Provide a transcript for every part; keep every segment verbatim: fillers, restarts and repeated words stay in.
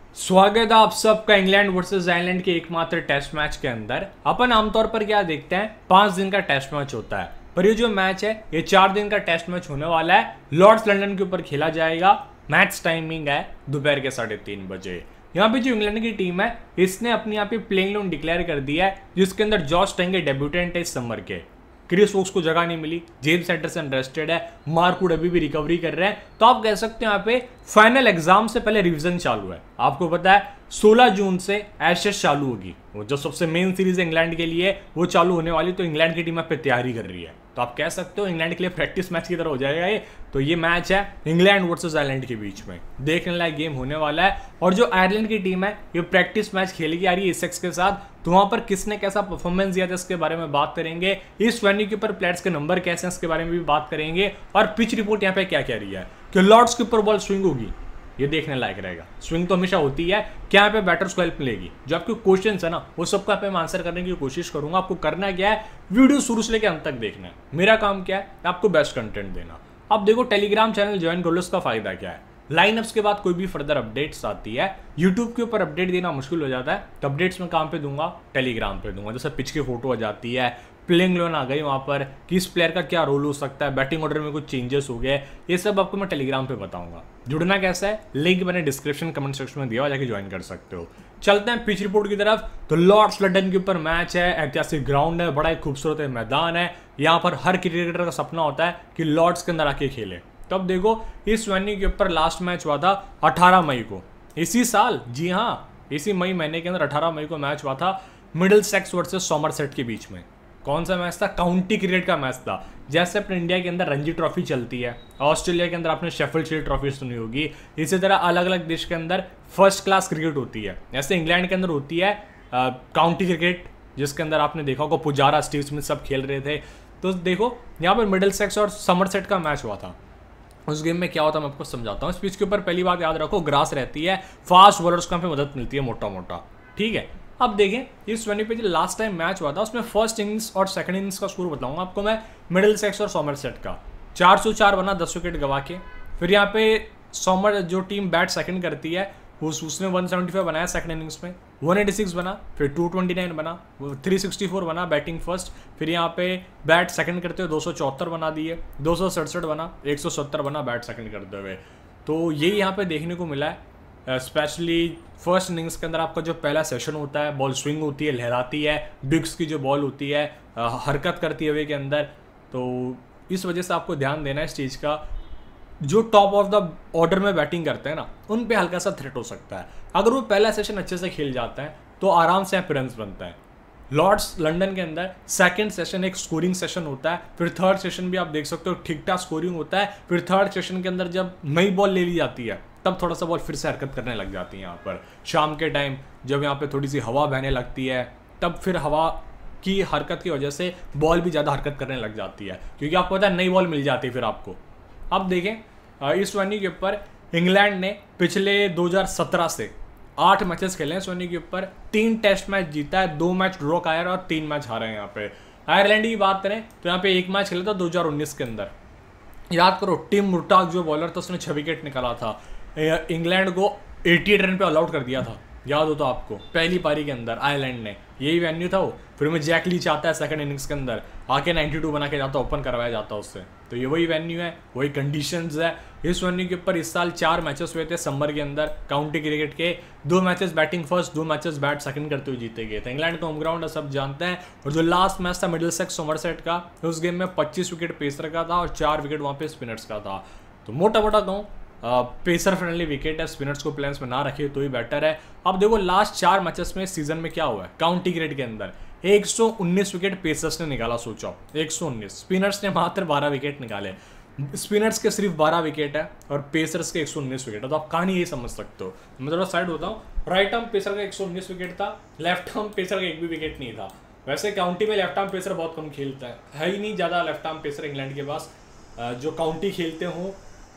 स्वागत है आप सबका इंग्लैंड वर्सेस आयरलैंड के एकमात्र टेस्ट मैच के अंदर। अपन आमतौर पर क्या देखते हैं, पांच दिन का टेस्ट मैच होता है, पर ये जो मैच है ये चार दिन का टेस्ट मैच होने वाला है। लॉर्ड्स लंदन के ऊपर खेला जाएगा। मैच टाइमिंग है दोपहर के साढ़े तीन बजे। यहाँ पे जो इंग्लैंड की टीम है इसने अपनी यहाँ पे प्लेइंग इलेवन डिक्लेयर कर दिया है, जिसके अंदर जॉश टंगे डेब्यूटेंट है इस समर के। क्रिस वोक्स को जगह नहीं मिली, जेम्स एंडरसन रेस्टेड है, मार्क वुड अभी भी रिकवरी कर रहे हैं। तो आप कह सकते हैं यहाँ पे फाइनल एग्जाम से पहले रिवीजन चालू है। आपको पता है सोलह जून से एशेस चालू होगी, वो जो सबसे मेन सीरीज है इंग्लैंड के लिए वो चालू होने वाली। तो इंग्लैंड की टीम यहाँ पे तैयारी कर रही है, तो आप कह सकते हो इंग्लैंड के लिए प्रैक्टिस मैच की तरह हो जाएगा ये। तो ये मैच है इंग्लैंड वर्सेस आयरलैंड के बीच में, देखने लायक गेम होने वाला है। और जो आयरलैंड की टीम है ये प्रैक्टिस मैच खेलेगी आ रही है एसेक्स के साथ, तो वहां पर किसने कैसा परफॉर्मेंस दिया था इसके बारे में बात करेंगे। इस वेन्यू के ऊपर प्लेयर्स के नंबर कैसे हैं इसके बारे में भी बात करेंगे। और पिच रिपोर्ट यहाँ पे क्या कह रही है कि लॉर्ड्स के ऊपर बॉल स्विंग होगी, ये देखने लायक रहेगा। स्विंग तो हमेशा होती है, क्या यहाँ पे बैटर्स को हेल्प मिलेगी। जो आपके क्वेश्चन है ना वो सबका यहाँ पे मैं आंसर करने की कोशिश करूंगा। आपको करना क्या है, वीडियो शुरू से लेकर अंत तक देखना है। मेरा काम क्या है, आपको बेस्ट कंटेंट देना। अब देखो टेलीग्राम चैनल ज्वाइन कर लो, इसका फायदा क्या है, लाइनअप्स के बाद कोई भी फर्दर अपडेट्स आती है, यूट्यूब के ऊपर अपडेट देना मुश्किल हो जाता है, तो अपडेट्स में काम पे दूंगा, टेलीग्राम पे दूंगा। जैसे पिच की फोटो आ जाती है, प्लेइंग इलेवन आ गई, वहां पर किस प्लेयर का क्या रोल हो सकता है, बैटिंग ऑर्डर में कुछ चेंजेस हो गए, ये सब आपको मैं टेलीग्राम पे बताऊंगा। जुड़ना कैसा है, लिंक मैंने डिस्क्रिप्शन कमेंट सेक्शन में दिया, जाके ज्वाइन कर सकते हो। चलते हैं पिच रिपोर्ट की तरफ। तो लॉर्ड्स लंदन के ऊपर मैच है, ऐतिहासिक ग्राउंड है, बड़ा ही खूबसूरत मैदान है। यहाँ पर हर क्रिकेटर का सपना होता है कि लॉर्ड्स के अंदर आके खेले। तो अब देखो इस वेन्यू के ऊपर लास्ट मैच हुआ था अठारह मई को, इसी साल, जी हाँ इसी मई महीने के अंदर अठारह मई को मैच हुआ था मिडिलसेक्स वर्सेस सॉमरसेट के बीच में। कौन सा मैच था, काउंटी क्रिकेट का मैच था। जैसे अपने इंडिया के अंदर रणजी ट्रॉफी चलती है, ऑस्ट्रेलिया के अंदर आपने शेफील्ड शील्ड ट्रॉफी सुनी होगी, इसी तरह अलग अलग देश के अंदर फर्स्ट क्लास क्रिकेट होती है। जैसे इंग्लैंड के अंदर होती है काउंटी क्रिकेट, जिसके अंदर आपने देखा होगा पुजारा, स्टीव स्मिथ सब खेल रहे थे। तो देखो यहाँ पर मिडिलसेक्स और समरसेट का मैच हुआ था। उस गेम में क्या होता है मैं आपको समझाता हूँ। इस पिच के ऊपर पहली बात याद रखो, ग्रास रहती है, फास्ट बॉलर्स को यहाँ पे मदद मिलती है मोटा मोटा, ठीक है। अब देखें इस वेन्यू पे जो लास्ट टाइम मैच हुआ था उसमें फर्स्ट इनिंग्स और सेकंड इनिंग्स का स्कोर बताऊंगा आपको मैं। मिडिलसेक्स और सॉमरसेट का चार सौ चार बना दस विकेट गवा के। फिर यहाँ पे सॉमर जो टीम बैट सेकंड करती है उस उसने एक सौ पचहत्तर बनाया सेकंड इनिंग्स में, एक सौ छियासी बना, फिर दो सौ उनतीस बना, तीन सौ चौंसठ बना बैटिंग फर्स्ट। फिर यहाँ पे बैट सेकंड करते हुए दो सौ चौहत्तर बना दिए, दो सौ सड़सठ बना, एक सौ सत्तर बना बैट सेकंड करते हुए। तो यही यहाँ पे देखने को मिला है। स्पेशली फर्स्ट इनिंग्स के अंदर आपका जो पहला सेशन होता है, बॉल स्विंग होती है, लहराती है, बिग्स की जो बॉल होती है हरकत करती है वे के अंदर। तो इस वजह से आपको ध्यान देना है इस चीज़ का। जो टॉप ऑफ द ऑर्डर में बैटिंग करते हैं ना उन पे हल्का सा थ्रेट हो सकता है। अगर वो पहला सेशन अच्छे से खेल जाता है तो आराम से अपीयरेंस बनता है। लॉर्ड्स लंदन के अंदर सेकंड सेशन एक स्कोरिंग सेशन होता है, फिर थर्ड सेशन भी आप देख सकते हो ठीक ठाक स्कोरिंग होता है। फिर थर्ड सेशन के अंदर जब नई बॉल ले ली जाती है तब थोड़ा सा बॉल फिर से हरकत करने लग जाती है। यहाँ पर शाम के टाइम जब यहाँ पे थोड़ी सी हवा बहने लगती है तब फिर हवा की हरकत की वजह से बॉल भी ज़्यादा हरकत करने लग जाती है, क्योंकि आपको पता है नई बॉल मिल जाती है फिर आपको। अब देखें इस वेन्यू के ऊपर इंग्लैंड ने पिछले दो हज़ार सत्रह से आठ मैचेस खेले हैं इस वेन्यू के ऊपर, तीन टेस्ट मैच जीता है, दो मैच ड्रॉ आया और तीन मैच हारे हैं। यहाँ पे आयरलैंड की बात करें तो यहाँ पे एक मैच खेला था दो हज़ार उन्नीस के अंदर। याद करो टिम मुर्टाग जो बॉलर था उसने छह विकेट निकाला था, इंग्लैंड को अठासी रन पे ऑल आउट कर दिया था, याद हो तो आपको, पहली पारी के अंदर आयरलैंड ने। यही वेन्यू था वो। फिर में जैक लीच आता है सेकंड इनिंग्स के अंदर आके बानवे बना के जाता, ओपन करवाया जाता उससे। तो ये वही वेन्यू है, वही कंडीशंस है। इस वेन्यू के ऊपर इस साल चार मैचेस हुए थे समर के अंदर काउंटी क्रिकेट के, दो मैचेस बैटिंग फर्स्ट, दो मैचेस बैट सेकंड करते हुए जीते गए थे। इंग्लैंड का होम ग्राउंड है सब जानते हैं। और जो लास्ट मैच था मिडिलसेक्स सॉमरसेट का, उस गेम में पच्चीस विकेट पेसर का था और चार विकेट वहाँ पे स्पिनर्स का था। तो मोटा मोटा कहूँ पेसर फ्रेंडली विकेट है, स्पिनर्स को प्लान्स में ना रखिए तो ही बेटर है। अब देखो लास्ट चार मैचेस में सीजन में क्या हुआ है काउंटी क्रिकेट के अंदर, एक सौ उन्नीस विकेट पेसर्स ने निकाला, सोचो एक सौ उन्नीस, स्पिनर्स ने मात्र बारह विकेट निकाले। स्पिनर्स के सिर्फ बारह विकेट है और पेसर्स के एक सौ उन्नीस विकेट है। तो आप कहानी यही समझ सकते हो। मैं थोड़ा साइड होता हूँ, राइट आर्म पेसर का एक सौ उन्नीस विकेट था, लेफ्ट आर्म पेसर का एक भी विकेट नहीं था। वैसे काउंटी में लेफ्ट आर्म पेसर बहुत कम खेलता है, है ही नहीं ज़्यादा लेफ्ट आर्म पेसर इंग्लैंड के पास जो काउंटी खेलते हों।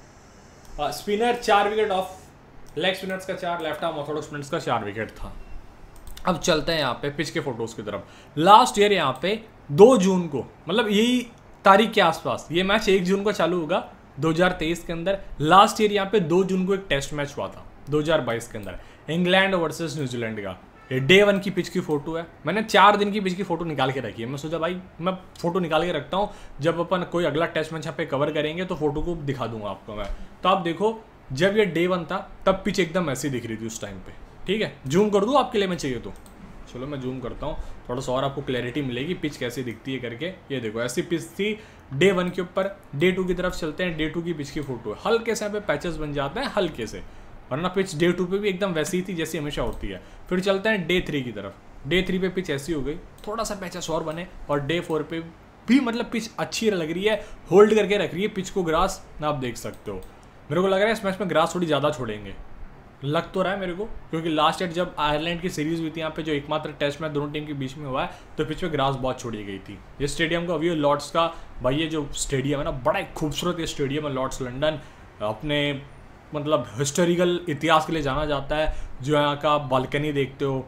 स्पिनर चार विकेट ऑफ, लेग स्पिनर्स का चार, लेफ्ट आर्म ऑर्थोडॉक्स स्पिनर्स का चार विकेट था। अब चलते हैं यहाँ पे पिच के फोटोज की तरफ। लास्ट ईयर यहाँ पे दो जून को, मतलब यही तारीख के आसपास, ये मैच एक जून को चालू होगा दो हज़ार तेईस के अंदर। लास्ट ईयर यहाँ पे दो जून को एक टेस्ट मैच हुआ था, दो हज़ार बाईस के अंदर, इंग्लैंड वर्सेस न्यूजीलैंड का। ये डे वन की पिच की फोटो है, मैंने चार दिन की पिच की फोटो निकाल के रखी है। मैं सोचा भाई मैं फोटो निकाल के रखता हूँ, जब अपन कोई अगला टेस्ट मैच यहाँ पे कवर करेंगे तो फोटो को दिखा दूंगा आपको मैं। तो आप देखो जब ये डे वन था तब पिच एकदम ऐसी दिख रही थी उस टाइम पे, ठीक है। जूम कर दूँ आपके लिए मैं चाहिए तो, चलो मैं जूम करता हूँ, थोड़ा सा और आपको क्लैरिटी मिलेगी पिच कैसी दिखती है करके। ये देखो ऐसी पिच थी डे वन के ऊपर। डे टू की तरफ चलते हैं, डे टू की पिच की फोटो है, हल्के से यहाँ पे पैचेस बन जाते हैं हल्के से, वरना पिच डे टू पे भी एकदम वैसी ही थी जैसी हमेशा होती है। फिर चलते हैं डे थ्री की तरफ, डे थ्री पे पिच ऐसी हो गई, थोड़ा सा पैचेस और बने, और डे फोर पे भी मतलब पिच अच्छी लग रही है, होल्ड करके रख रही है पिच को ग्रास, आप देख सकते हो। मेरे को लग रहा है इस मैच में ग्रास थोड़ी ज़्यादा छोड़ेंगे, लग तो रहा है मेरे को, क्योंकि लास्ट ईयर जब आयरलैंड की सीरीज हुई थी यहाँ पे जो एकमात्र टेस्ट मैच दोनों टीम के बीच में हुआ है, तो पिच पे ग्रास बहुत छोड़ी गई थी। ये स्टेडियम का व्यू लॉर्ड्स का, भाई ये जो स्टेडियम है ना बड़ा ही खूबसूरत ये स्टेडियम है लॉर्ड्स लंदन, अपने मतलब हिस्टोरिकल इतिहास के लिए जाना जाता है। जो यहाँ का बालकनी देखते हो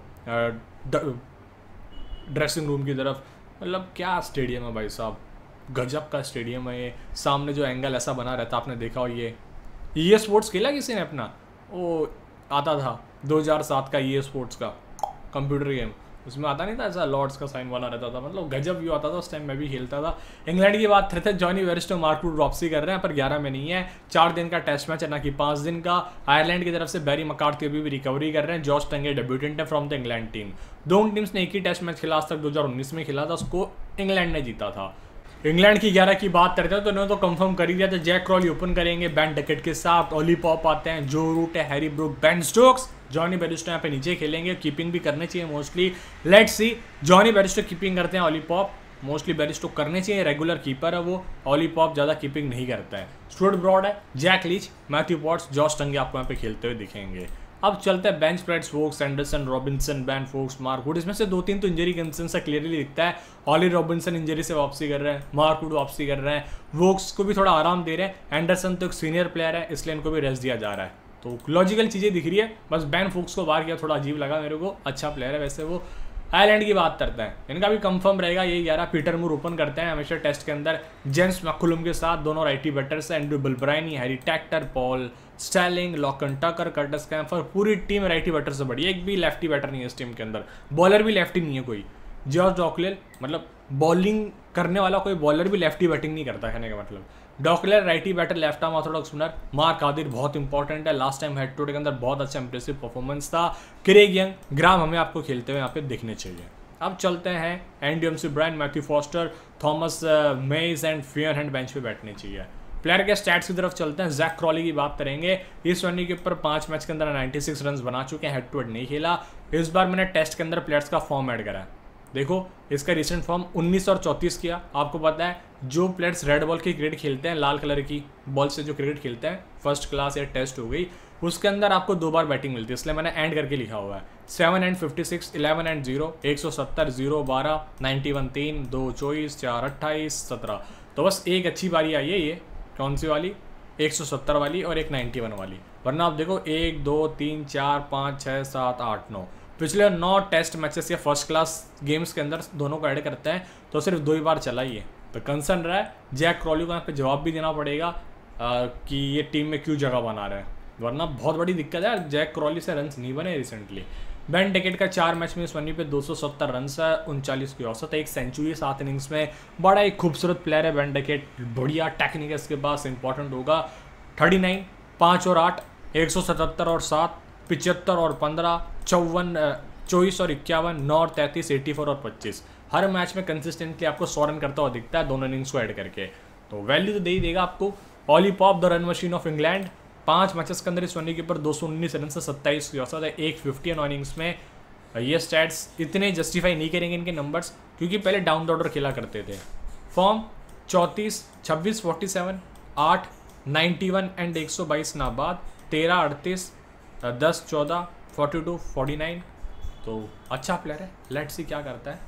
ड्रेसिंग रूम की तरफ, मतलब क्या स्टेडियम है भाई साहब, गजब का स्टेडियम है ये। सामने जो एंगल ऐसा बना रहता है आपने देखा हो, ये ये स्पोर्ट्स खेला किसी ने अपना, वो आता था दो हज़ार सात का ये स्पोर्ट्स का कंप्यूटर गेम, उसमें आता नहीं था ऐसा लॉर्ड्स का साइन वाला रहता था, मतलब गजब व्यू आता था उस टाइम, मैं भी खेलता था। इंग्लैंड की बात करते हैं, जॉनी बेयरस्टो मार्क वुड वापसी कर रहे हैं, पर ग्यारह में नहीं है, चार दिन का टेस्ट मैच है ना कि पाँच दिन का। आयरलैंड की तरफ से बैरी मैकार्थी अभी भी रिकवरी कर रहे हैं, जॉश टंगे डेब्यूटेंट है फ्रॉम द इंग्लैंड टीम। दोनों टीम्स ने एक ही टेस्ट मैच खेला आज तक, दो हज़ार उन्नीस में खेला था, उसको इंग्लैंड ने जीता था। इंग्लैंड की ग्यारह की बात करते हैं तो उन्होंने तो कंफर्म कर ही दिया था, जैक क्रॉली ओपन करेंगे बेन डकेट के साथ, ओली पॉप आते हैं, जो रूट है, Harry Brook, Ben Stokes, Jonny Bairstow यहाँ पे नीचे खेलेंगे, कीपिंग भी करनी चाहिए mostly. Let's see, Jonny Bairstow keeping करते हैं, ओली पॉप मोस्टली बेयरस्टो करने चाहिए, रेगुलर कीपर है वो, ओली पॉप ज़्यादा कीपिंग नहीं करता है। स्टुअर्ट ब्रॉड है, Jack Leach, Matthew Potts, Josh Tongue आपको यहाँ पे खेलते हुए दिखेंगे। अब चलते हैं bench players, Woakes, Anderson, Robinson, Ben Foakes, Mark Wood, इसमें से दो तीन तो इंजरी कंसर्न से क्लियरली दिखता है। ऑली रॉबिन्सन इंजरी से वापसी कर रहे हैं, मार्क वुड वापसी कर रहे हैं, वोक्स को भी थोड़ा आराम दे रहे हैं, एंडरसन तो एक सीनियर प्लेयर है इसलिए इनको भी रेस्ट दिया जा रहा है, तो लॉजिकल चीज़ें दिख रही है। बस बैन फोक्स को बाहर किया, थोड़ा अजीब लगा मेरे को, अच्छा प्लेयर है वैसे वो। आयरलैंड की बात करते हैं, इनका भी कंफर्म रहेगा यही ग्यारह। पीटर मूर ओपन करते हैं हमेशा टेस्ट के अंदर, जेम्स मैकुलम के साथ, दोनों राइटी बैटर्स हैं, Andrew Balbirnie, Harry Tector, Paul Stirling, Lorcan Tucker, Curtis Campher, पूरी टीम राइटी बैटर से बड़ी, एक भी लेफ्टी बैटर नहीं है इस टीम के अंदर, बॉलर भी लेफ्टी नहीं है कोई। जॉर्ज डॉकलेल, मतलब बॉलिंग करने वाला कोई बॉलर भी लेफ्टी बैटिंग नहीं करता, कहने का मतलब। Dockrell righty batter, left arm orthodox spinner. Mark Adair बहुत इंपॉर्टेंट है, last time head to head के अंदर बहुत अच्छा इंप्रेसिव परफॉर्मेंस था। क्रेग यंग, ग्राम हमें आपको खेलते हुए यहाँ पे दिखने चाहिए। अब चलते हैं Andy McBrine, Matthew Foster, Thomas Mayes and Fionn Hand bench पे बैठने चाहिए। प्लेयर के स्टैट्स की तरफ चलते हैं, जैक क्रॉली की बात करेंगे। इस वनडे के ऊपर पांच मैच के अंदर छियानवे रन बना चुके हैं, हेड टू हेड नहीं खेला। इस बार मैंने टेस्ट के अंदर प्लेयर्स का फॉर्म ऐड करा है, देखो इसका रिसेंट फॉर्म उन्नीस और चौंतीस किया। आपको पता है जो प्लेयर्स रेड बॉल की क्रिकेट खेलते हैं, लाल कलर की बॉल से जो क्रिकेट खेलते हैं, फर्स्ट क्लास या टेस्ट हो गई, उसके अंदर आपको दो बार बैटिंग मिलती है, इसलिए मैंने एंड करके लिखा हुआ है। Seven and fifty six, eleven and zero, एक सौ सत्तर, जीरो बारह, नाइन्टी वन तीन, दो चौबीस, चार अट्ठाईस, सत्रह। तो बस एक अच्छी बारी आई है, ये कौन सी वाली, एक सौ सत्तर वाली और एक नाइन्टी वन वाली, वरना आप देखो एक दो तीन चार पाँच छः सात आठ नौ, पिछले नौ टेस्ट मैचेस या फर्स्ट क्लास गेम्स के अंदर दोनों को ऐड करते हैं तो सिर्फ दो ही बार चला ही है। तो कंसर्न रहा है, जैक क्रॉली को यहाँ पे जवाब भी देना पड़ेगा आ, कि ये टीम में क्यों जगह बना रहा है, वरना बहुत बड़ी दिक्कत है, जैक क्रॉली से रन्स नहीं बने रिसेंटली। बेन डकेट का चार मैच में इस वनडे पे दो सौ सत्तर रन है, उनचालीस की औसत है, एक सेंचुरी सात इनिंग्स में, बड़ा एक खूबसूरत प्लेयर है बेन डकेट, बढ़िया टेक्निक है इसके पास, इंपॉर्टेंट होगा। थर्टी नाइन, पाँच और आठ, एक सौ सतहत्तर और सात, पिचहत्तर और पंद्रह, चौवन, चौबीस और इक्यावन, नौ और तैंतीस, एटी फोर और पच्चीस, हर मैच में कंसिस्टेंटली आपको सौ रन करता हुआ दिखता है दोनों इनिंग्स को ऐड करके, तो वैल्यू तो दे ही देगा आपको। Ollie Pope, the run machine of England, पांच मैचेस के अंदर इस वनडे के ऊपर दो सौ उन्नीस रन से सत्ताईस की औसत है, एक फिफ्टी नौ इनिंग्स में। ये स्टैट्स इतने जस्टिफाई नहीं करेंगे इनके नंबर्स, क्योंकि पहले डाउन द ऑर्डर खेला करते थे। फॉर्म चौंतीस, छब्बीस, फोर्टी सेवन, आठ, नाइन्टी वन एंड एक सौ बाईस नाबाद, तेरह, अड़तीस, दस, चौदह, फोर्टी टू, फोर्टी नाइन, तो अच्छा प्लेयर है, लेट्स सी क्या करता है।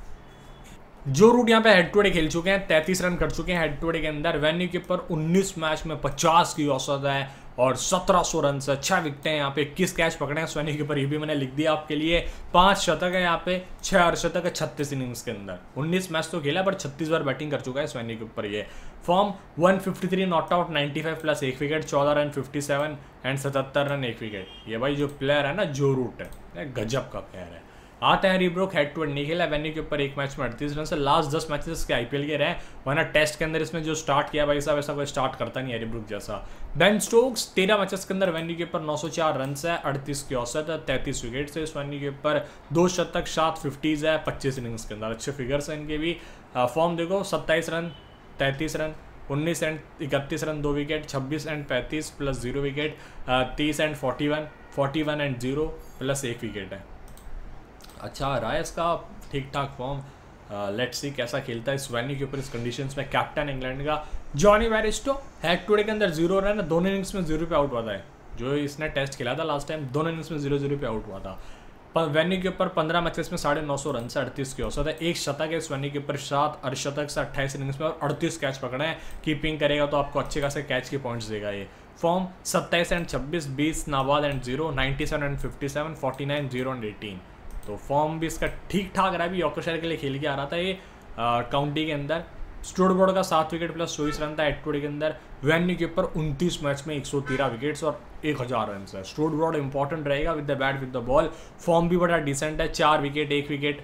जो रूट यहाँ पे हेड टू हेड खेल चुके हैं, तैंतीस रन कर चुके हैं हेड टू हेड के अंदर, वेन्यू के ऊपर उन्नीस मैच में पचास की औसत है, और सत्रह सौ रन से छह विकेटें यहाँ पे, इक्कीस कैच पकड़े हैं स्वैनी के ऊपर, ये भी मैंने लिख दिया आपके लिए। पांच शतक है यहाँ पे, छह अर्धशतक है छत्तीस इनिंग्स के अंदर। उन्नीस मैच तो खेला पर छत्तीस बार बैटिंग कर चुका है स्वैनी के ऊपर। ये फॉर्म एक सौ तिरेपन नॉट आउट, पचानवे प्लस एक विकेट, चौदह रन सत्तावन एंड सतहत्तर रन एक विकेट। ये भाई जो प्लेयर है ना जो रूट है, गजब का प्लेयर है। आते हैं रीब्रोक, हेड टू हेड नहीं खेला वेन्यू के ऊपर, एक मैच में अड़तीस रन से। लास्ट दस मैचेस के आईपीएल के रहे, वरना टेस्ट के अंदर इसमें जो स्टार्ट किया भाई साहब ऐसा कोई स्टार्ट करता नहीं है रीब्रोक जैसा। बेन स्टोक्स तेरह मैचेस के अंदर वेन्यू के ऊपर नौ सौ चार रन है, अड़तीस की औसत है, तैंतीस विकेट से इस वेन्यू के ऊपर, दो शतक, सात फिफ्टीज है पच्चीस इनिंग्स के अंदर, अच्छे फिगर्स हैं इनके भी। फॉर्म देखो, सत्ताईस रन, तैंतीस रन, उन्नीस एंड इकतीस रन, दो विकेट, छब्बीस एंड पैंतीस प्लस जीरो विकेट, तीस and forty one, forty one and zero plus एक विकेट है। अच्छा रहा है इसका ठीक ठाक फॉर्म। लेट्स सी कैसा खेलता है इस वेन्यू के ऊपर, इस कंडीशंस में। कैप्टन इंग्लैंड का Jonny Bairstow, head to day के अंदर जीरो रन, दोनों इनिंग्स में जीरो पे आउट हुआ था। जो इसने टेस्ट खेला था लास्ट टाइम, दोनों इनिंग्स में जीरो जीरो पे आउट हुआ था। पर वेन्यू के ऊपर पंद्रह मैचेस में साढ़े नौ सौ रन से, अड़तीस की औसत है, एक शतक है इस वेन्यू के ऊपर, सात अर्धशतक से अट्ठाईस इनिंग्स में और अड़तीस कैच पकड़े हैं। कीपिंग करेगा तो आपको अच्छे खासे कैच के पॉइंट्स देगा ये। फॉर्म सत्ताईस एंड छब्बीस, बीस नाबाद and zero, ninety seven and fifty seven, forty nine, zero and eighteen. तो फॉर्म भी इसका ठीक ठाक रहा है। भी यॉर्कशायर के लिए खेल के आ रहा था ये काउंटी के अंदर। स्टुटबर्ड का सात विकेट प्लस चौबीस रन था हेड टू डे के अंदर। वेन्यू के ऊपर उनतीस मैच में एक सौ तेरह विकेट्स और एक हज़ार रन है। स्टुटबर्ड इंपॉर्टेंट रहेगा with the bat with the ball. Form भी बड़ा डिसेंट है, चार विकेट, एक विकेट,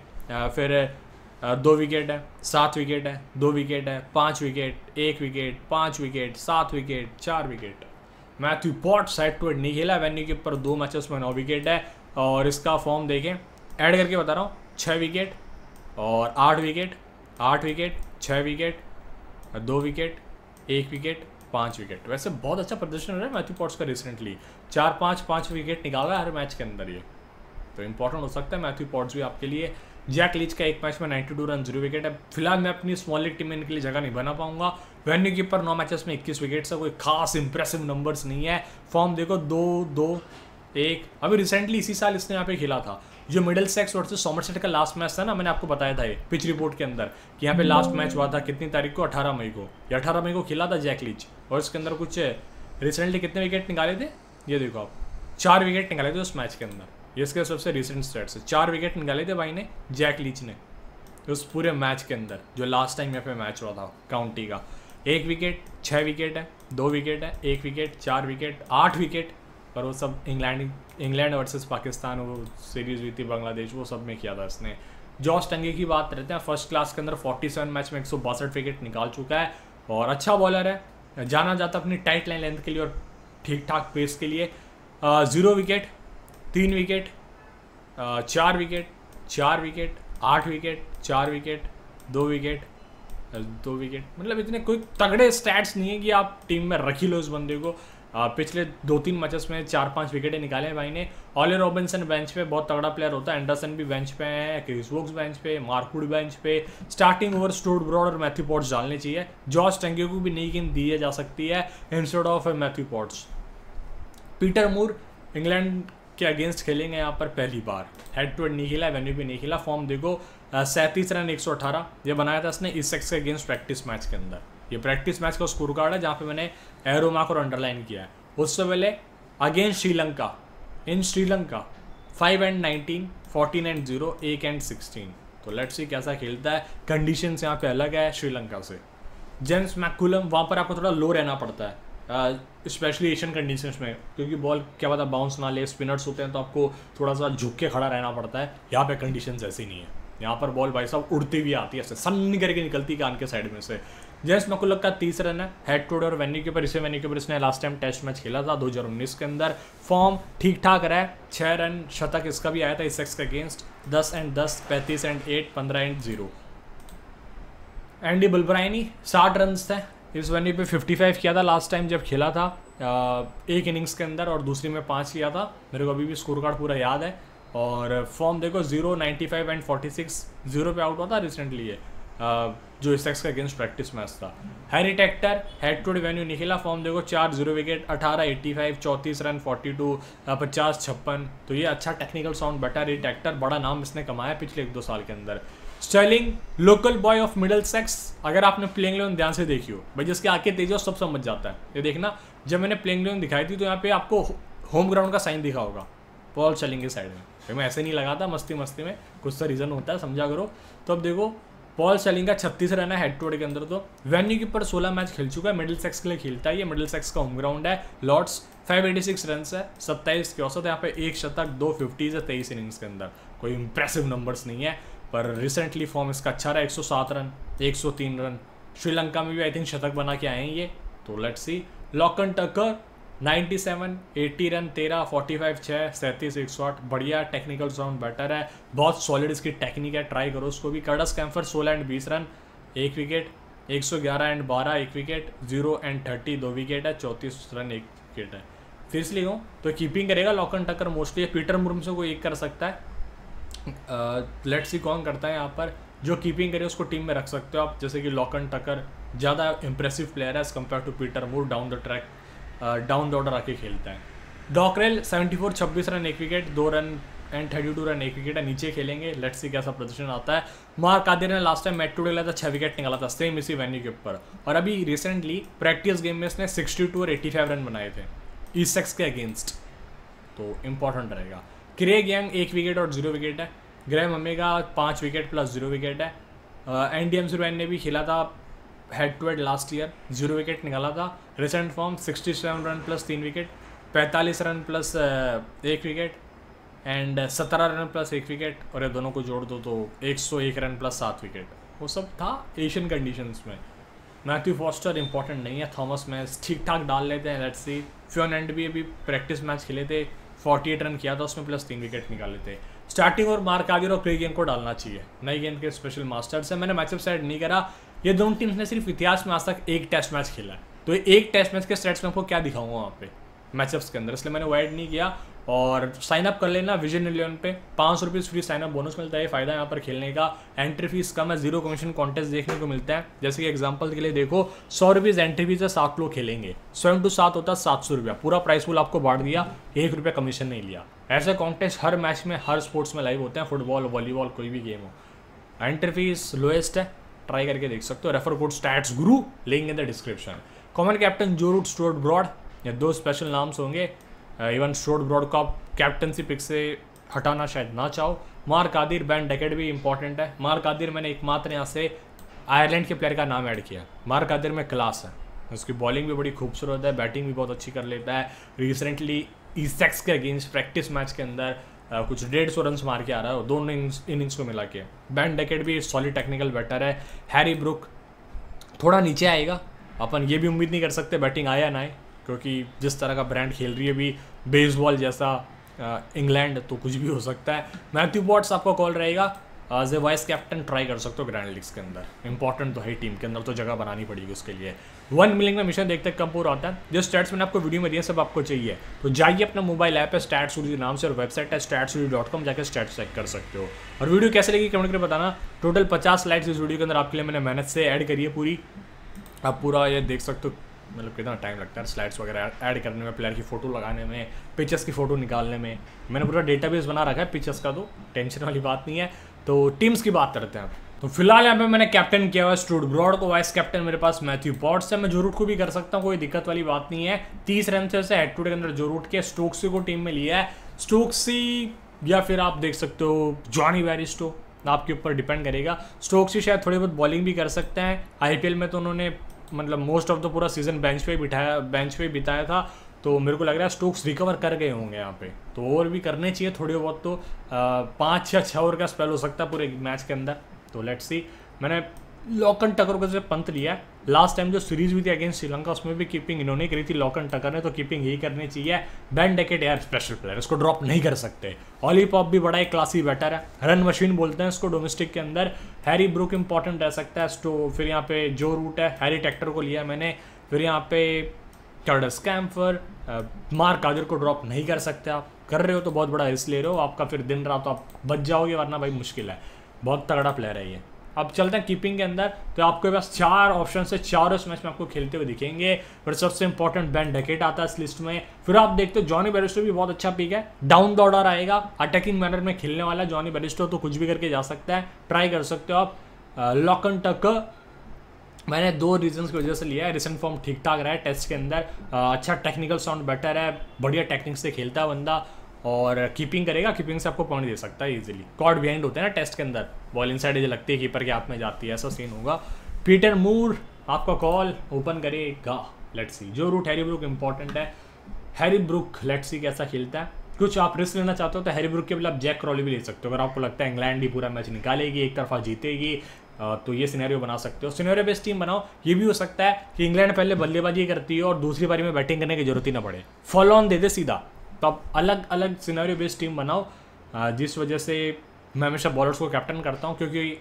फिर दो विकेट है, सात विकेट है, दो विकेट है, पाँच विकेट, एक विकेट, पाँच विकेट, सात विकेट, चार wicket. Matthew Potts head to head नहीं खेला वेन्यू के ऊपर, दो मैचेस में नौ विकेट है। और इसका फॉर्म देखें, ऐड करके बता रहा हूँ, छः विकेट और आठ विकेट, आठ विकेट, छः विकेट, दो विकेट, एक विकेट, पाँच विकेट। वैसे बहुत अच्छा प्रदर्शन हो रहा है मैथ्यू पॉट्स का रिसेंटली, चार पाँच पाँच विकेट निकाला है हर मैच के अंदर ये, तो इंपॉर्टेंट हो सकता है मैथ्यू पॉट्स भी आपके लिए। जैक लीच का एक मैच में बानवे रन, जीरो विकेट है। फिलहाल मैं अपनी स्मॉल लीग टीम में इनके लिए जगह नहीं बना पाऊंगा। वेन्यू के ऊपर नौ मैचेस में इक्कीस विकेट से कोई खास इंप्रेसिव नंबर्स नहीं है। फॉर्म देखो, दो दो एक, अभी रिसेंटली इसी साल इसने यहाँ पे खेला था। जो मिडिल सेक्स वर्सेस सोमरसेट का लास्ट मैच था ना, मैंने आपको बताया था ये पिच रिपोर्ट के अंदर कि यहाँ पे लास्ट मैच हुआ था कितनी तारीख को, अठारह मई को, या अठारह मई को खेला था जैक लीच। और इसके अंदर कुछ रिसेंटली कितने विकेट निकाले थे, ये देखो आप, चार विकेट निकाले थे उस मैच के अंदर। ये इसके सबसे रिसेंट स्टेट्स है, चार विकेट निकाले थे भाई ने, जैक लीच ने, उस पूरे मैच के अंदर जो लास्ट टाइम यहाँ पे मैच हुआ था काउंटी का। एक विकेट, छः विकेट है, दो विकेट है, एक विकेट, चार विकेट, आठ विकेट, पर वो सब इंग्लैंड इंग्लैंड वर्सेस पाकिस्तान वो सीरीज हुई थी बांग्लादेश, वो सब में किया था इसने। जॉश टंगे की बात करते हैं, फर्स्ट क्लास के अंदर सैंतालीस मैच में एक सौ बासठ विकेट निकाल चुका है और अच्छा बॉलर है, जाना जाता अपनी टाइट लाइन लेंथ के लिए और ठीक ठाक पेस के लिए। ज़ीरो विकेट, तीन विकेट, चार विकेट, चार विकेट, आठ विकेट, चार विकेट, दो विकेट, दो विकेट, मतलब इतने कोई तगड़े स्टैट्स नहीं है कि आप टीम में रख ही लो इस बंदे को। आ, पिछले दो तीन मैचेस में चार पांच विकेटें निकाले हैं भाई ने। ऑली रॉबिन्सन बेंच पे बहुत तगड़ा प्लेयर होता है, एंडरसन भी बेंच पे है, क्रिस वोक्स बेंच पे, मार्कवुड बेंच पे। स्टार्टिंग ओवर स्टुटबर्ड और मैथ्यू पॉट्स डालने चाहिए। जॉश टंगे को भी नई गेंद दी जा सकती है instead of Matthew Potts. Peter Moore England के अगेंस्ट खेलेंगे यहाँ पर पहली बार, हेड टू हेड नहीं खेला, वेन्यू भी नहीं खेला। फॉर्म देखो, सैंतीस रन, एक सौ अठारह, ये बनाया था इसने इस सेक्स के अगेंस्ट प्रैक्टिस मैच के अंदर। ये प्रैक्टिस मैच का स्कोर कार्ड है जहाँ पे मैंने एरो मार्क और अंडरलाइन किया है। उससे पहले against Sri Lanka, in Sri Lanka five and nineteen, fourteen and zero, एक एंड सिक्सटीन। तो लेट्स सी कैसा खेलता है। कंडीशंस यहाँ पे अलग है श्रीलंका से। जेम्स मैकुलम, वहाँ पर आपको थोड़ा लो रहना पड़ता है, स्पेशली एशियन कंडीशंस में, क्योंकि बॉल क्या पता बाउंस ना ले, स्पिनर्स होते हैं तो आपको थोड़ा सा झुक के खड़ा रहना पड़ता है। यहाँ पे कंडीशंस ऐसी नहीं है, यहाँ पर बॉल भाई साहब उड़ती हुई आती है, ऐसे सन्नी करके निकलती कान के साइड में से। जेम्स मैकुलम का तीस रन है, हेड टू हेड और वेन्यू के ऊपर, इसे वेन्यू के ऊपर इसने लास्ट टाइम टेस्ट मैच खेला था दो हज़ार उन्नीस के अंदर। फॉर्म ठीक ठाक रहा है, छः रन शतक इसका भी आया था इस सेक्स के अगेंस्ट, दस एंड दस, पैंतीस एंड एट, पंद्रह एंड जीरो। एंडी बुलब्राइनी साठ रन थे इस वेन्यू पे, पचपन किया था लास्ट टाइम जब खेला था एक इनिंग्स के अंदर, और दूसरी में पाँच किया था। मेरे को अभी भी स्कोर कार्ड पूरा याद है। और फॉर्म देखो, zero, ninety five and forty six, zero पे आउट हुआ था रिसेंटली ये, जो इस सेक्स का अगेंस्ट प्रैक्टिस मैच था। Harry Tector head to head venue नहीं खेला। फॉर्म देखो, चार, जीरो विकेट, अठारह, एट्टी फाइव, चौंतीस रन, फोर्टी टू, पचास, छप्पन। तो ये अच्छा technical sound batter, Harry Tector, बड़ा नाम इसने कमाया पिछले एक दो साल के अंदर। Stirling local boy of Middlesex, अगर आपने प्लेइंग इलेवन ध्यान से देखी हो भाई, जिसके आंखें तेज हो सब समझ जाता है। ये देखना, जब मैंने प्लेइंग इलेवन दिखाई थी तो यहाँ पे आपको होम ग्राउंड का साइन दिखा होगा पॉल स्टर्लिंग के साइड में। भाई मैं ऐसे नहीं लगा था मस्ती मस्ती में, कुछ तो रीज़न होता है, समझा करो। तो अब देखो पॉल स्टर्लिंग का छत्तीस रन है हेड टू हेड के अंदर। तो वेन्यू के ऊपर सोलह मैच खेल चुका है, मिडिल सेक्स के लिए खेलता है, ये मिडिल सेक्स का होम ग्राउंड है। Lord's five eighty six run है, सत्ताईस के औसत, यहाँ पे एक शतक, दो फिफ्टीज है तेईस इनिंग्स के अंदर। कोई इंप्रेसिव नंबर्स नहीं है, पर रिसेंटली फॉर्म इसका अच्छा रहा, एक सौ सात रन, एक सौ तीन रन। श्रीलंका में भी आई थिंक शतक बना के आए हैं ये। तो लेट्स सी। लॉकन टकर सत्तानवे, अस्सी रन, तेरह, पैंतालीस, छः, सैंतीस, एक सौ आठ, बढ़िया। टेक्निकल साउंड बेटर है, बहुत सॉलिड इसकी टेक्निक है, ट्राई करो उसको भी। कर्टिस कैम्फर सोलह एंड बीस रन, एक विकेट, एक सौ ग्यारह एंड बारह, एक विकेट, जीरो एंड तीस, दो विकेट है, चौंतीस रन, एक विकेट है। फिर इसलिए हो तो कीपिंग करेगा Lorcan Tucker mostly, Peter Moore से कोई एक कर सकता है। लेट्स सी कौन करता है यहाँ पर, जो कीपिंग करे उसको टीम में रख सकते हो आप, जैसे कि लॉकन टकर ज़्यादा इंप्रेसिव प्लेयर है as compare to Peter Moore, down the track down the order आके खेलता है। डॉकरेल चौहत्तर, छब्बीस रन, एक विकेट, दो रन एंड बत्तीस रन, एक विकेट है, नीचे खेलेंगे। लेट्स सी कैसा प्रदर्शन आता है। मार्क आदिर ने last time match today था, छः विकेट निकाला था सेम इसी वेन्यू के ऊपर, और अभी रिसेंटली प्रैक्टिस गेम में इसने बासठ और पचासी रन बनाए थे ईस्ट सेक्स के अगेंस्ट, तो इंपॉर्टेंट रहेगा। क्रेग यंग एक विकेट और जीरो विकेट है। ग्रैम अमेगा पाँच विकेट प्लस जीरो विकेट है। एन डी एम जीरो ने भी खेला था head to head last year, zero wicket निकाला था। रिसेंट फॉर्म सड़सठ रन प्लस तीन विकेट, पैंतालीस रन प्लस एक विकेट एंड सत्रह रन प्लस एक विकेट, और ये दोनों को जोड़ दो तो एक सौ एक रन प्लस सात विकेट। वो सब था एशियन कंडीशंस में। मैथ्यू फॉस्टर इंपॉर्टेंट नहीं है, थॉमस मैच ठीक ठाक डाल लेते हैं। Let's see. फ्योन एंड भी अभी प्रैक्टिस मैच खेले थे, अड़तालीस रन किया था उसमें, प्लस तीन विकेट निकाले थे। स्टार्टिंग और मार्क आदिर और क्रेग यंग को डालना चाहिए, नई गेंद के स्पेशल मास्टर्स है। मैंने मैचअप सेट नहीं करा, ये दोनों टीम्स ने सिर्फ इतिहास में आज तक एक टेस्ट मैच खेला है, तो एक टेस्ट मैच के स्टेट्स में आपको क्या दिखाऊंगा वहाँ पे मैचअप्स के अंदर, इसलिए मैंने वो ऐड नहीं किया। और साइन अप कर लेना विजन इलेवन पे, पाँच सौ rupees free sign up bonus मिलता है, फ़ायदा यहाँ पर खेलने का। एंट्री फीस कम है, जीरो कमीशन कॉन्टेस्ट देखने को मिलता है। जैसे कि एग्जांपल के लिए देखो, सौ रुपीज़ एंट्री फीस है, सात लोग खेलेंगे, सौ इंटू सात होता है सात सौ रुपया, पूरा प्राइस पूल आपको बांट दिया, एक रुपया कमीशन नहीं लिया। ऐसे कॉन्टेस्ट हर मैच में हर स्पोर्ट्स में लाइव होते हैं, फुटबॉल वॉलीबॉल कोई भी गेम हो। एंट्री फीस लोएस्ट है, ट्राई करके देख सकते हो। Refer code stats guru, link in the description. Common captain Joe Root Stuart Broad, ये दो स्पेशल नाम्स होंगे। इवन स्टुअर्ट ब्रॉड को आप कैप्टनसी पिक से हटाना शायद ना चाहो। मार्क आदिर, बैन डेकेड भी इंपॉर्टेंट है। मार्क आदिर मैंने एकमात्र यहाँ से आयरलैंड के प्लेयर का नाम ऐड किया। मार्क आदिर में क्लास है, उसकी बॉलिंग भी बड़ी खूबसूरत है, बैटिंग भी बहुत अच्छी कर लेता है। रिसेंटली ईस्ट सेक्स के अगेंस्ट प्रैक्टिस मैच के अंदर Uh, कुछ डेढ़ सौ रन मार के आ रहा है दोनों इनिंग्स इनिंग्स को मिला के। बैन डेकेड भी सॉलिड टेक्निकल बैटर है। हैरी ब्रुक थोड़ा नीचे आएगा, अपन ये भी उम्मीद नहीं कर सकते बैटिंग आया ना आए, क्योंकि जिस तरह का ब्रांड खेल रही है अभी बेसबॉल जैसा इंग्लैंड, तो कुछ भी हो सकता है। मैथ्यू बॉट्स आपका कॉल रहेगा as a vice captain, try कर सकते हो ग्रैंड लीग्स के अंदर, इंपॉर्टेंट तो है टीम के अंदर, तो जगह बनानी पड़ेगी उसके लिए। वन मिलियन का मिशन देखते कब पूरा होता है। जो स्टैट्स मैंने आपको वीडियो में दिए सब आपको चाहिए, तो जाइए अपना मोबाइल ऐप है स्टैट स्टूडियो नाम से, और वेबसाइट है स्टैट स्टूडियो डॉट कॉम, जाकर स्टैट्स चेक कर सकते हो। और वीडियो कैसे लगी कमेंट करके बताना। टोटल पचास लाइक्स इस वीडियो के अंदर आपके लिए मैंने मेहनत से ऐड करी है पूरी, आप पूरा ये देख सकते हो मतलब कितना टाइम लगता है स्लाइड्स वगैरह ऐड करने में, प्लेयर की फ़ोटो लगाने में, पिचेस की फ़ोटो निकालने में। मैंने पूरा डेटाबेस बना रखा है पिचेस का, तो टेंशन वाली बात नहीं है। तो टीम्स की बात करते हैं। तो फिलहाल यहाँ पे मैंने कैप्टन किया हुआ है स्टुअर्ट ब्रॉड को, वाइस कैप्टन मेरे पास मैथ्यू बॉट्स है। मैं जो रूट को भी कर सकता हूँ, कोई दिक्कत वाली बात नहीं है। तीस रन से वैसे हेड टू हेड के अंदर जो रूट के स्टोक्सी को टीम में लिया है। स्टोक्सी या फिर आप देख सकते हो जॉनी बैरिस्टो, आपके ऊपर डिपेंड करेगा। स्टोक्सी शायद थोड़ी बहुत बॉलिंग भी कर सकते हैं। आईपीएल में तो उन्होंने मतलब मोस्ट ऑफ द पूरा सीजन बेंच पे बिठाया बेंच पे बिताया था, तो मेरे को लग रहा है स्टोक्स रिकवर कर गए होंगे यहाँ पे, तो ओवर भी करने चाहिए थोड़े बहुत, तो पाँच या छः ओवर का स्पेल हो सकता है पूरे मैच के अंदर। तो लेट्स सी। मैंने लॉकन टकर को जो पंत लिया है, लास्ट टाइम जो सीरीज हुई थी अगेंस्ट श्रीलंका उसमें भी कीपिंग इन्होंने करी थी लॉकन टकर ने, तो कीपिंग यही करनी चाहिए। बैन डेकेड यार स्पेशल प्लेयर, इसको ड्रॉप नहीं कर सकते। ऑली पॉप भी बड़ा एक क्लासी बैटर है, रन मशीन बोलते हैं इसको डोमेस्टिक के अंदर। हैरी ब्रुक इंपॉर्टेंट रह सकता है। स्टो फिर यहाँ पे जो रूट है, हैरी टेक्टर को लिया मैंने। फिर यहाँ पे कर्टिस कैम्फर, मार्क आदिर को ड्रॉप नहीं कर सकते आप, कर रहे हो तो बहुत बड़ा रिस्क ले रहे हो, आपका फिर दिन रात तो आप बच जाओगे, वरना भाई मुश्किल है। बहुत तगड़ा प्लेयर है ये। अब चलते हैं कीपिंग के अंदर। तो आपके पास चार ऑप्शन है, चारों इस मैच में आपको खेलते हुए दिखेंगे। फिर सबसे इंपॉर्टेंट बेन डकेट आता है इस लिस्ट में। फिर आप देखते हो जॉनी बेरिस्टो भी बहुत अच्छा पिक है, डाउन द ऑर्डर आएगा, अटैकिंग मैनर में खेलने वाला जॉनी बेरिस्टो, तो कुछ भी करके जा सकता है, ट्राई कर सकते हो आप। लॉकन टक मैंने दो रीजंस की वजह से लिया है, रिसेंट फॉर्म ठीक ठाक रहा है टेस्ट के अंदर, अच्छा टेक्निकल साउंड बेटर है, बढ़िया टेक्निक से खेलता है बंदा, और कीपिंग करेगा, कीपिंग से आपको पॉइंट दे सकता है इजीली। कॉर्ड बिहाइंड होते हैं ना टेस्ट के अंदर, बॉल इनसाइड जो लगती है कीपर के हाथ में जाती है, ऐसा सीन होगा। पीटर मूर आपका कॉल ओपन करेगा, let's see. Joe Root Harry Brook important है, हैरी ब्रुक लेट्स सी कैसा खेलता है। कुछ आप रिस्क लेना चाहते हो तो हैरी ब्रुक के बदले आप जैक क्रॉली भी ले सकते हो, अगर आपको लगता है इंग्लैंड ही पूरा मैच निकालेगी, एक तरफा जीतेगी, तो ये सिनेरियो बना सकते हो। सिनेरियो बेस्ड टीम बनाओ, ये भी हो सकता है कि इंग्लैंड पहले बल्लेबाजी करती है और दूसरी बारी में बैटिंग करने की जरूरत ही ना पड़े, फॉलो ऑन दे दे सीधा। तो आप अलग अलग सिनेरियो बेस्ड टीम बनाओ, जिस वजह से मैं हमेशा बॉलर्स को कैप्टन करता हूँ, क्योंकि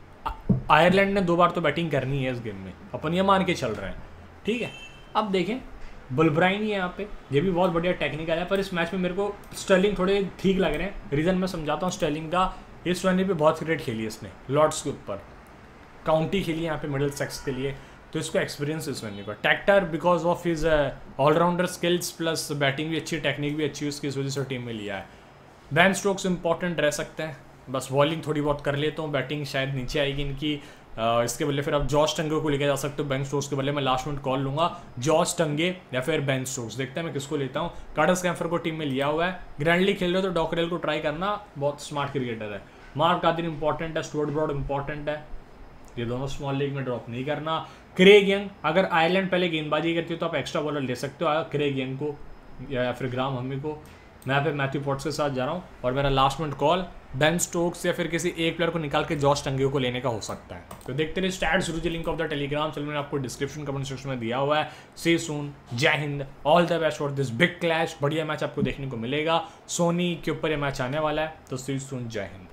आयरलैंड ने दो बार तो बैटिंग करनी है इस गेम में, अपन ये मान के चल रहे हैं, ठीक है। अब देखें बुलब्राइन ही है यहाँ पे, ये भी बहुत बढ़िया टेक्निकल है, पर इस मैच में मेरे को स्टर्लिंग थोड़े ठीक लग रहे हैं। रीज़न मैं समझाता हूँ स्टर्लिंग का। इस वेन्यू पे बहुत क्रिकेट खेली इसने, लॉर्ड्स के ऊपर काउंटी खेली यहाँ पे मिडिल सेक्स के लिए, तो इसको एक्सपीरियंस इस वेन्यू का। Tector because of his allrounder skills plus batting भी अच्छी, टेक्निक भी अच्छी, उसकी इस वजह से टीम में लिया है। बैन स्ट्रोक्स इंपॉर्टेंट रह सकते हैं, बस बॉलिंग थोड़ी बहुत कर लेता हूँ, बैटिंग शायद नीचे आएगी इनकी। Uh, इसके बदले फिर आप जॉर्ज टंगे को लेकर जा सकते हो, बेन स्टोक्स के बदले मैं लास्ट मिनट कॉल लूंगा, जॉर्ज टंगे या फिर बेन स्टोक्स, देखते हैं मैं किसको लेता हूँ। कार्टर्स कैम्फर को टीम में लिया हुआ है, ग्रैंडली खेल रहे हो तो डॉकरेल को ट्राई करना, बहुत स्मार्ट क्रिकेटर है। मार्क कादिर इंपॉर्टेंट है, स्टुअर्ट ब्रॉड इंपॉर्टेंट है, ये दोनों स्मॉल लीग में ड्रॉप नहीं करना। क्रेग यंग, अगर आयरलैंड पहले गेंदबाजी करती हो तो आप एक्स्ट्रा बॉलर ले सकते हो, क्रेग यंग को या फिर ग्राम हमी को। मैं यहाँ पे मैथ्यू पॉट्स के साथ जा रहा हूँ, और मेरा last minute call Ben Stokes या फिर किसी एक प्लेयर को निकाल के जॉर्ज टंगे को लेने का हो सकता है। तो देखते रहिए स्टैट्स, रुचि link of the Telegram channel मैंने आपको डिस्क्रिप्शन कमेंट सेक्शन में दिया हुआ है। सी सून, जय हिंद, all the best for this big clash, बढ़िया मैच आपको देखने को मिलेगा। सोनी के ऊपर ये मैच आने वाला है, तो सी सून, जय हिंद।